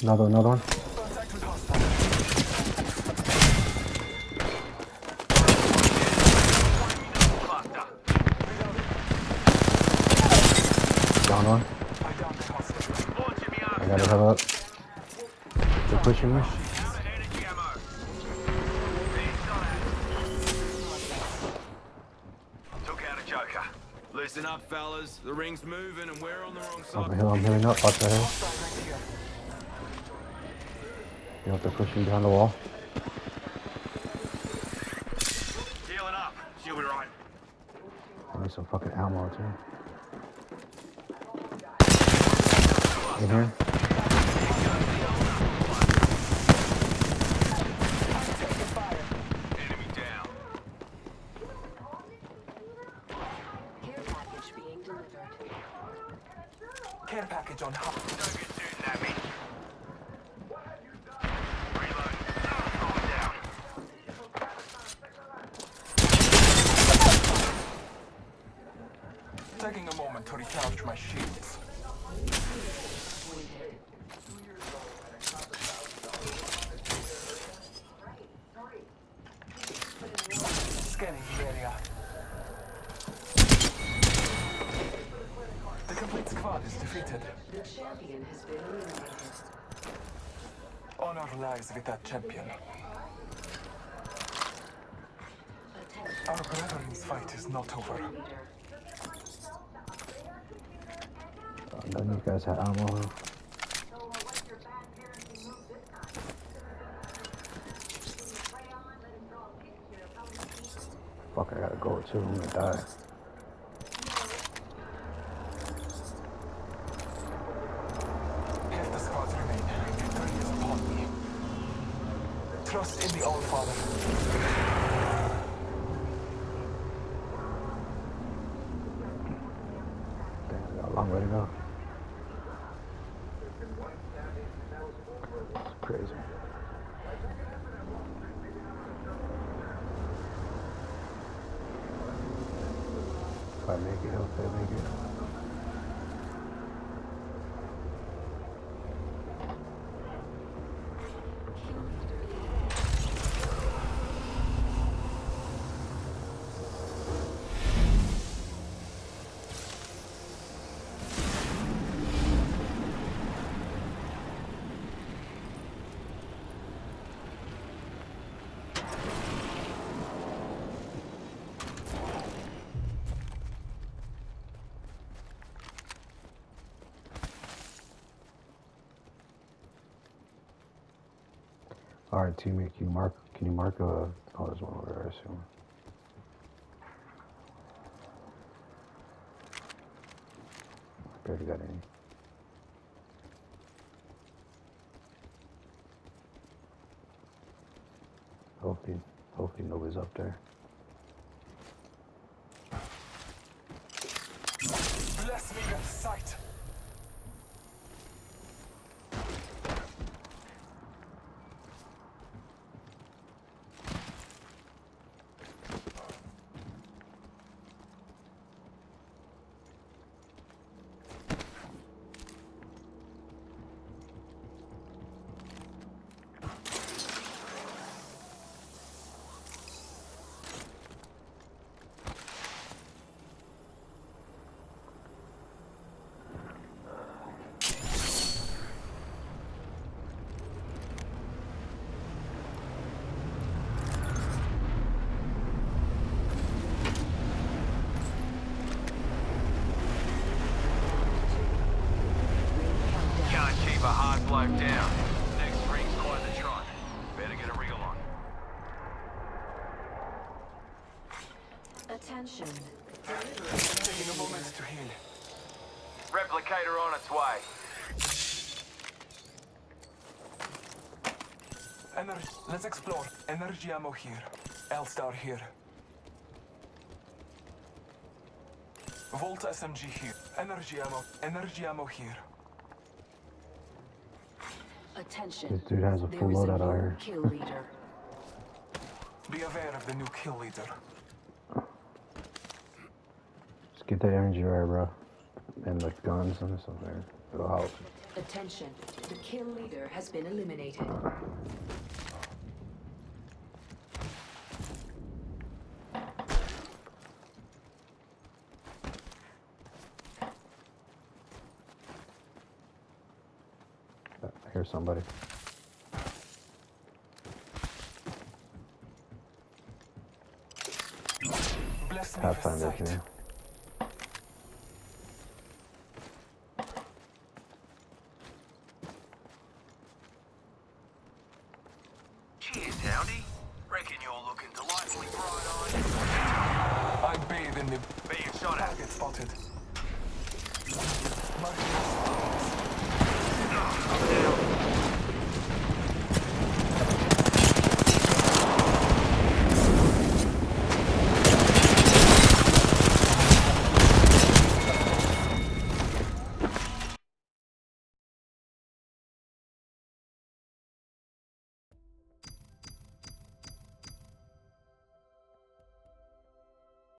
Another one. Contact with hostile. Down one. I downed the hostile. I gotta have up. They're pushing me. Took out a joker. Listen up, fellas. The ring's moving and we're on the wrong side. I'm healing up. Watch the hill. Hostile right here. You know if they're pushing behind the wall. Healing up. She'll be right. I need some fucking ammo too. In here. Enemy down. Care package being delivered. Care package on hot. Don't get too nappy. Reload. Going down. Taking a moment to recharge my shields. Scanning the area. The complete squad is defeated. The champion has been eliminated. Honor lies with that champion. Attention. Our brethren's fight is not over. Leader. None of you guys have ammo. Fuck, I gotta go too. I'm gonna die. If the squads remain, victory is upon me. Trust in the All-Father. Damn, I got a long way to go. It's crazy. If I make it, hopefully I make it. All right, teammate, can you mark a, oh, there's one over there, I assume. Barely got any. Hopefully nobody's up there. Bless me with sight. Can't keep a hard bloke down. Next ring's quite the trot. Better get a wriggle on. Attention. Taking a moment to heal. Replicator on its way. Energy. Let's explore. Energy ammo here. L-Star here. Volt SMG here. Energy ammo here. Attention. This dude has a There full is a loadout out new here. kill leader. Be aware of the new kill leader. Just get that energy right, bro. And like guns and stuff there. Go out. Attention. The kill leader has been eliminated. I hear somebody. Bless me with Pathfinder sight. here. Cheers, Houndy. Reckon you're looking delightfully bright-eyed. I bathe in the Being shot at. target spotted.